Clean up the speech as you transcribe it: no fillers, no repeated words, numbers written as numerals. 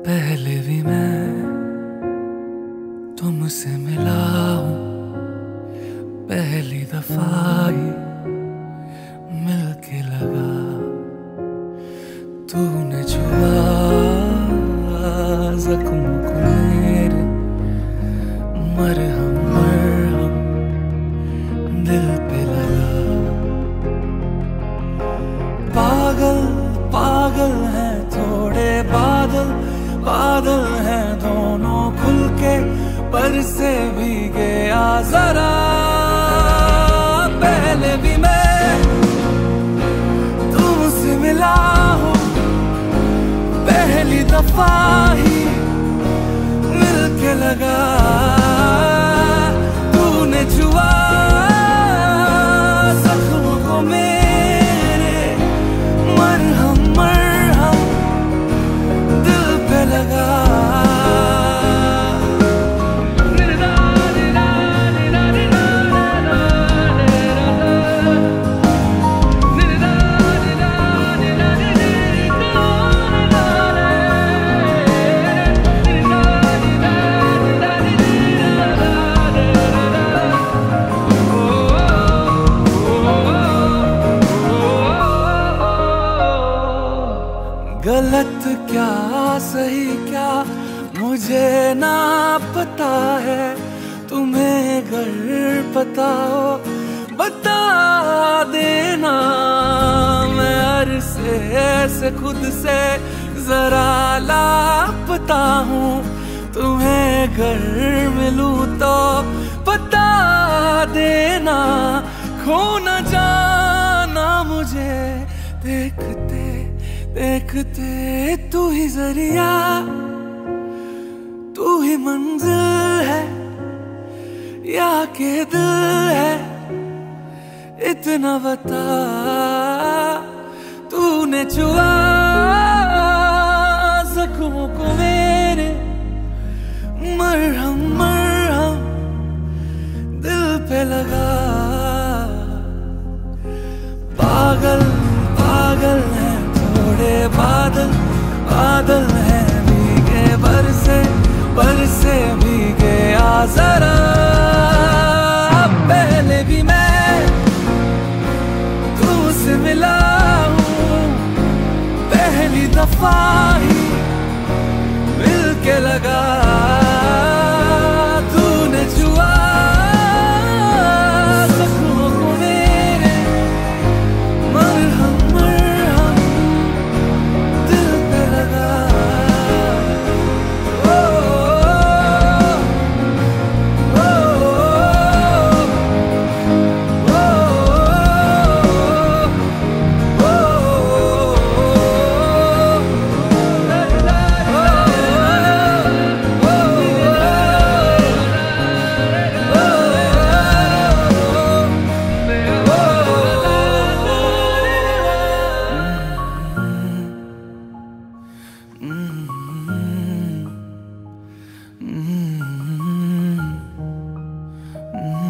पहले भी मैं तुमसे मिला हूँ, पहली दफा ही मिलके लगा। तूने छुआ जख्मों को मेरे, मरहम मरहम दिल पे लगा। पागल पागल हैं थोड़े बादल, बादल हैं दोनों खुल के पर से भी गया जरा। पहले भी मैं तुमसे मिला हूँ, पहली दफा ही मिलके लगा। तूने छुआ जख्मों को मेरे, मरहम मरहम दिल पे लगा। गलत क्या सही क्या मुझे ना पता है, तुम्हें अगर पता हो बता देना। मैं अरसे से खुद से जरा लापता हूँ, तुम्हें अगर मिलूं तो बता देना। खो न जाना मुझे देखते देखते, तू ही जरिया तू ही मंजिल है या के दिल है, इतना बता। तूने छुआ जख्मों को मेरे, मरहम मरहम दिल पे लगा। पागल पागल है थोड़े बादल, बादल हैं भीगे बरसे भीगे आ जरा। पहले भी मैं तुमसे मिला हूँ, पहली दफा ही मिलके लगा। तूने छुआ जख्मों को मेरे, मरहम मरहम दिल पे लगा। Mm-hmm.